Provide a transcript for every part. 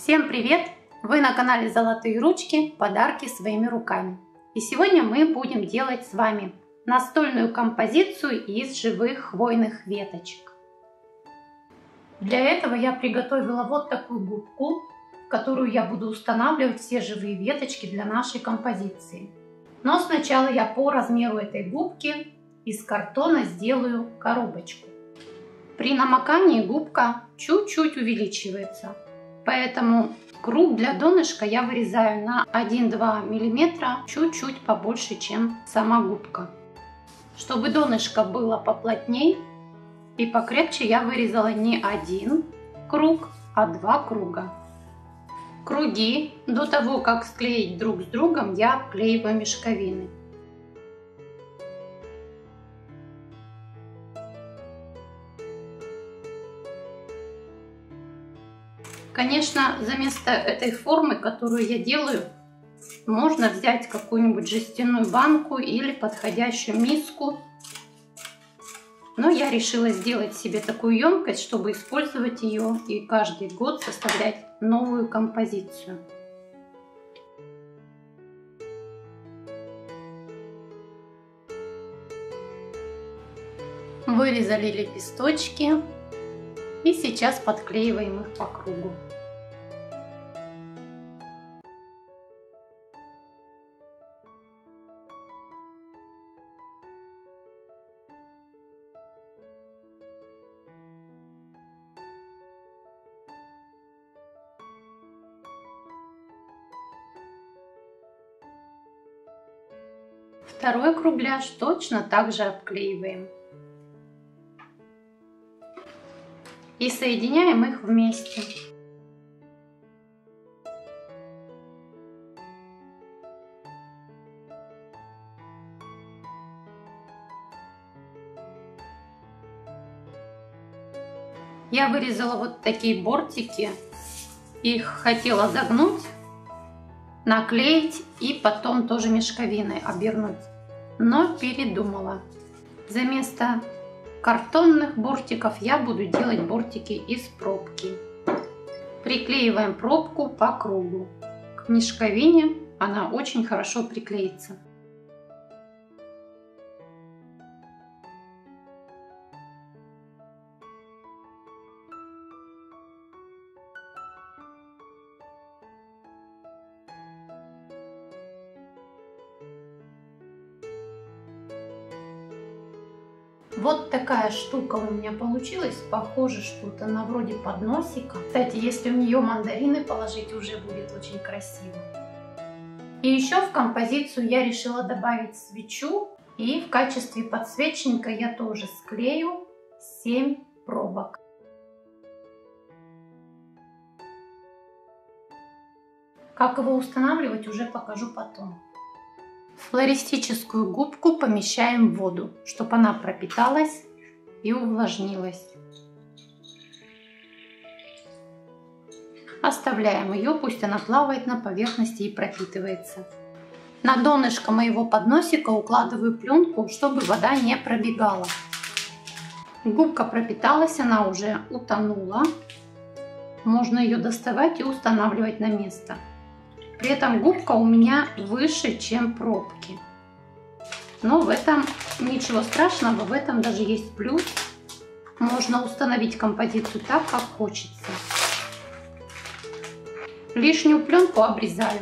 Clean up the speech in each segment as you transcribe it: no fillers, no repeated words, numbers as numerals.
Всем привет! Вы на канале Золотые ручки, подарки своими руками. И сегодня мы будем делать с вами настольную композицию из живых хвойных веточек. Для этого я приготовила вот такую губку, в которую я буду устанавливать все живые веточки для нашей композиции. Но сначала я по размеру этой губки из картона сделаю коробочку. При намокании губка чуть-чуть увеличивается, поэтому круг для донышка я вырезаю на 1-2 мм, чуть-чуть побольше, чем сама губка. Чтобы донышко было поплотней и покрепче, я вырезала не один круг, а 2 круга. Круги до того, как склеить друг с другом, я обклеиваю мешковиной. Конечно, за место этой формы, которую я делаю, можно взять какую-нибудь жестяную банку или подходящую миску. Но я решила сделать себе такую емкость, чтобы использовать ее и каждый год составлять новую композицию. Вырезали лепесточки и сейчас подклеиваем их по кругу. Второй кругляш точно так же обклеиваем. И соединяем их вместе. Я вырезала вот такие бортики. Их хотела загнуть, наклеить и потом тоже мешковиной обернуть. Но передумала. За место картонных бортиков я буду делать бортики из пробки. Приклеиваем пробку по кругу. К мешковине она очень хорошо приклеится. Вот такая штука у меня получилась, похоже что-то на вроде подносика. Кстати, если в нее мандарины положить, уже будет очень красиво. И еще в композицию я решила добавить свечу, и в качестве подсвечника я тоже склею 7 пробок. Как его устанавливать, уже покажу потом. Флористическую губку помещаем в воду, чтобы она пропиталась и увлажнилась. Оставляем ее, пусть она плавает на поверхности и пропитывается. На донышко моего подносика укладываю пленку, чтобы вода не пробегала. Губка пропиталась, она уже утонула. Можно ее доставать и устанавливать на место. При этом губка у меня выше, чем пробки. Но в этом ничего страшного, в этом даже есть плюс. Можно установить композицию так, как хочется. Лишнюю пленку обрезаю.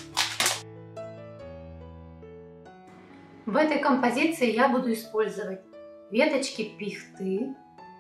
В этой композиции я буду использовать веточки пихты,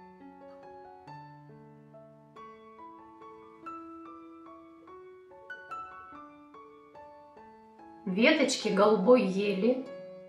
веточки голубой ели.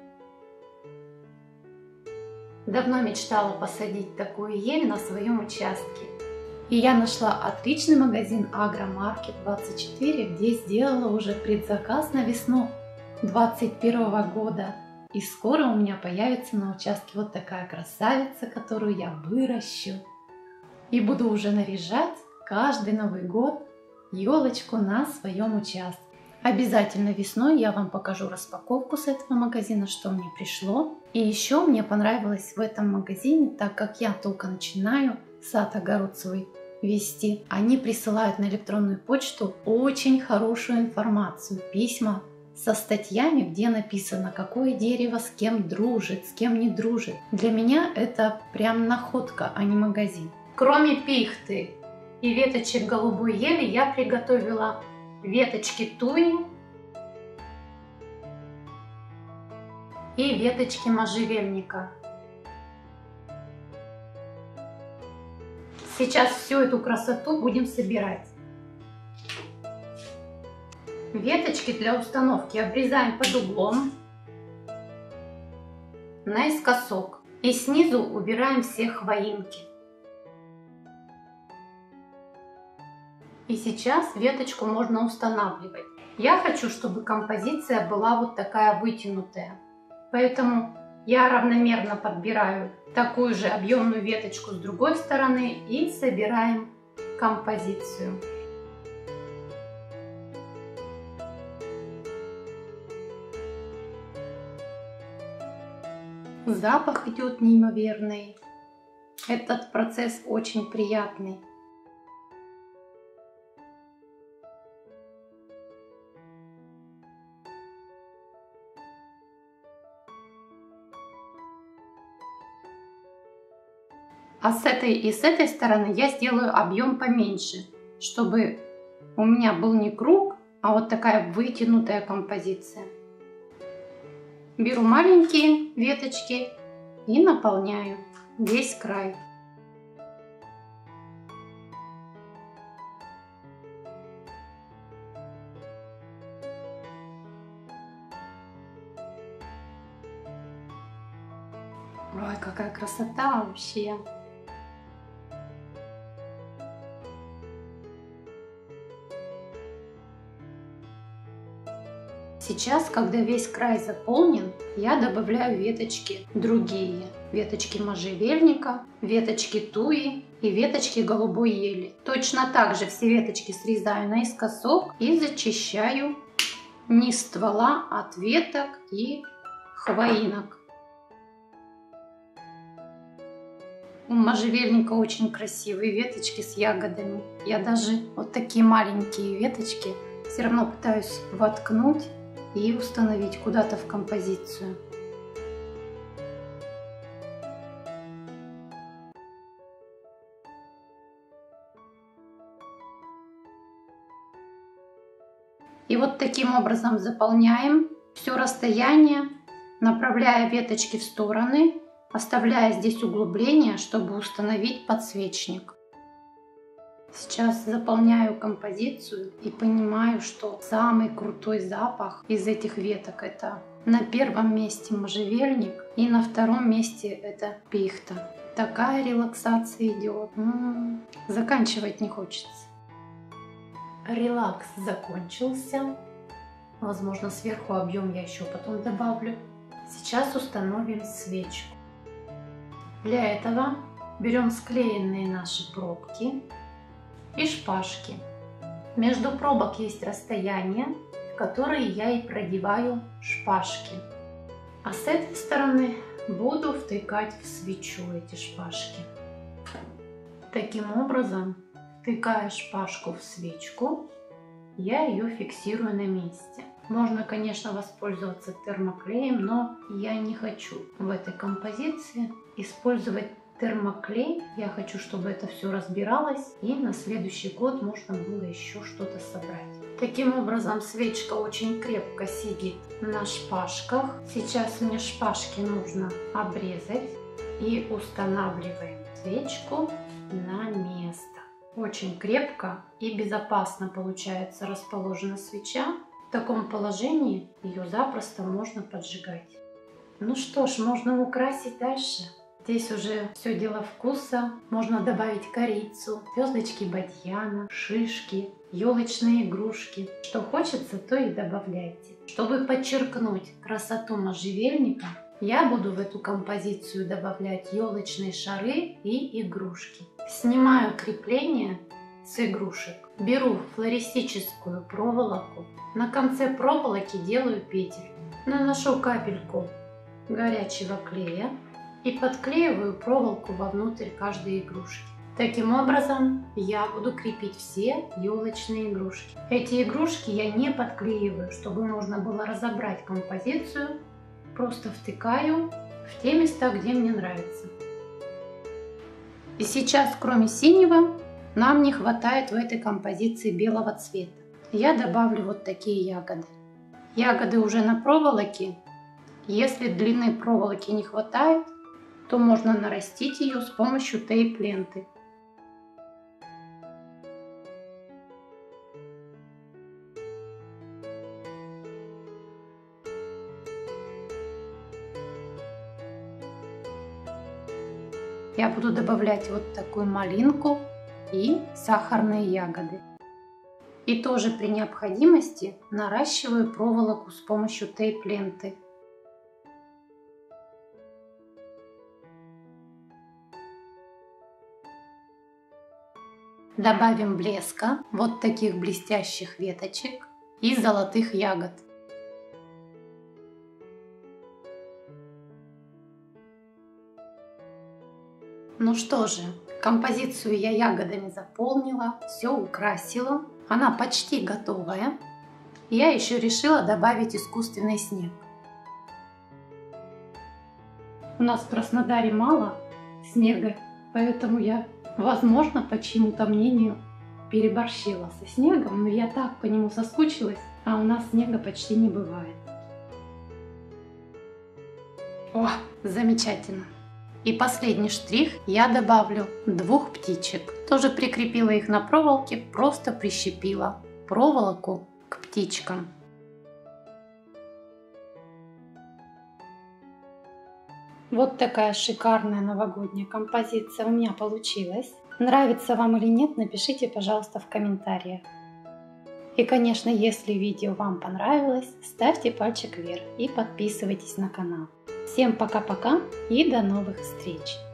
Давно мечтала посадить такую ель на своем участке. И я нашла отличный магазин Агромаркет 24, где сделала уже предзаказ на весну 2021 года. И скоро у меня появится на участке вот такая красавица, которую я выращу. И буду уже наряжать каждый Новый год елочку на своем участке. Обязательно весной я вам покажу распаковку с этого магазина, что мне пришло. И еще мне понравилось в этом магазине, так как я только начинаю сад-огород свой вести. Они присылают на электронную почту очень хорошую информацию, письма со статьями, где написано, какое дерево с кем дружит, с кем не дружит. Для меня это прям находка, а не магазин. Кроме пихты и веточек голубой ели, я приготовила веточки туи и веточки можжевельника. Сейчас всю эту красоту будем собирать. Веточки для установки обрезаем под углом наискосок и снизу убираем все хвоинки. И сейчас веточку можно устанавливать. Я хочу, чтобы композиция была вот такая вытянутая, поэтому я равномерно подбираю такую же объемную веточку с другой стороны и собираем композицию. Запах идет неимоверный. Этот процесс очень приятный. А с этой и с этой стороны я сделаю объем поменьше, чтобы у меня был не круг, а вот такая вытянутая композиция. Беру маленькие веточки и наполняю весь край. Ой, какая красота вообще! Сейчас, когда весь край заполнен, я добавляю веточки другие. Веточки можжевельника, веточки туи и веточки голубой ели. Точно так же все веточки срезаю наискосок и зачищаю низ ствола от веток и хвоинок. У можжевельника очень красивые веточки с ягодами. Я даже вот такие маленькие веточки все равно пытаюсь воткнуть и установить куда-то в композицию. И вот таким образом заполняем все расстояние, направляя веточки в стороны, оставляя здесь углубление, чтобы установить подсвечник. Сейчас заполняю композицию и понимаю, что самый крутой запах из этих веток — это на первом месте можжевельник и на втором месте это пихта. Такая релаксация идет. Заканчивать не хочется. Релакс закончился. Возможно, сверху объем я еще потом добавлю. Сейчас установим свечку. Для этого берем склеенные наши пробки и шпажки. Между пробок есть расстояние, в которое я и продеваю шпажки. А с этой стороны буду втыкать в свечу эти шпажки. Таким образом, втыкая шпажку в свечку, я ее фиксирую на месте. Можно, конечно, воспользоваться термоклеем, но я не хочу в этой композиции использовать термоклей. Я хочу, чтобы это все разбиралось, и на следующий год можно было еще что-то собрать. Таким образом, свечка очень крепко сидит на шпажках. Сейчас мне шпажки нужно обрезать и устанавливаем свечку на место. Очень крепко и безопасно получается расположена свеча. В таком положении ее запросто можно поджигать. Ну что ж, можно украсить дальше. Здесь уже все дело вкуса. Можно добавить корицу, звездочки бадьяна, шишки, елочные игрушки. Что хочется, то и добавляйте. Чтобы подчеркнуть красоту можжевельника, я буду в эту композицию добавлять елочные шары и игрушки. Снимаю крепление с игрушек. Беру флористическую проволоку. На конце проволоки делаю петель. Наношу капельку горячего клея и подклеиваю проволоку вовнутрь каждой игрушки. Таким образом, я буду крепить все елочные игрушки. Эти игрушки я не подклеиваю, чтобы можно было разобрать композицию. Просто втыкаю в те места, где мне нравится. И сейчас, кроме синего, нам не хватает в этой композиции белого цвета. Я добавлю вот такие ягоды. Ягоды уже на проволоке. Если длины проволоки не хватает, то можно нарастить ее с помощью тейп-ленты. Я буду добавлять вот такую малинку и сахарные ягоды. И тоже при необходимости наращиваю проволоку с помощью тейп-ленты. Добавим блеска, вот таких блестящих веточек и золотых ягод. Ну что же, композицию я ягодами заполнила, все украсила. Она почти готовая. Я еще решила добавить искусственный снег. У нас в Краснодаре мало снега, поэтому я, возможно, по чьему-то мнению, переборщила со снегом, но я так по нему соскучилась, а у нас снега почти не бывает. О, замечательно! И последний штрих, я добавлю 2 птичек. Тоже прикрепила их на проволоке, просто прищепила проволоку к птичкам. Вот такая шикарная новогодняя композиция у меня получилась. Нравится вам или нет, напишите, пожалуйста, в комментариях. И, конечно, если видео вам понравилось, ставьте пальчик вверх и подписывайтесь на канал. Всем пока-пока и до новых встреч!